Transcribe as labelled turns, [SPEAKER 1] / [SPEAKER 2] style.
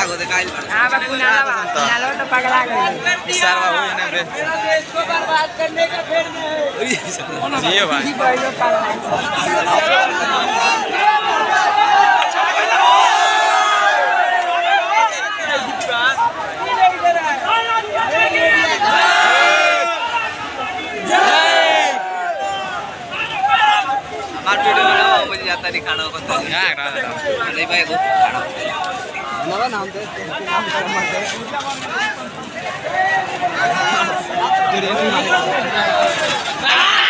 [SPEAKER 1] को देखा
[SPEAKER 2] हां बा कुनालो तो पगला गए
[SPEAKER 1] विशाल बाबू ने बे
[SPEAKER 3] देश को बर्बाद करने का फेर में
[SPEAKER 1] ये भाई
[SPEAKER 2] बड़ो पगला
[SPEAKER 1] मार्केट में ना मुझे जाता नहीं खाना को तो नहीं भाई को खाना
[SPEAKER 3] नवा नाम दे नाम